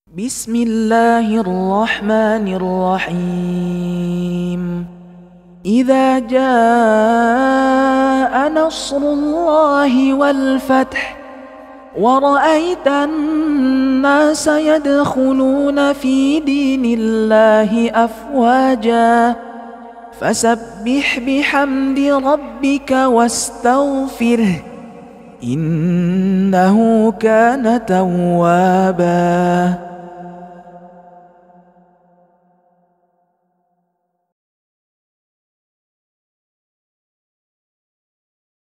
بسم الله الرحمن الرحيم. إذا جاء نصر الله والفتح ورأيت الناس يدخلون في دين الله أفواجا فسبح بحمد ربك واستغفره إنه كان توابا.